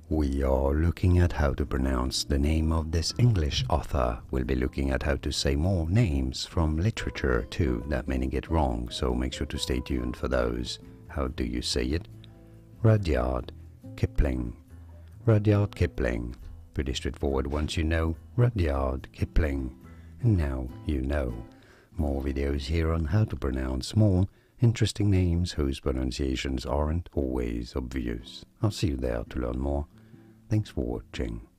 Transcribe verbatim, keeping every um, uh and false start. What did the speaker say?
We are looking at how to pronounce the name of this English author. We'll be looking at how to say more names from literature too that many get wrong, so make sure to stay tuned for those. How do you say it? Rudyard Kipling. Rudyard Kipling. Pretty straightforward once you know Rudyard Kipling. And now you know. More videos here on how to pronounce more interesting names whose pronunciations aren't always obvious. I'll see you there to learn more. Thanks for watching.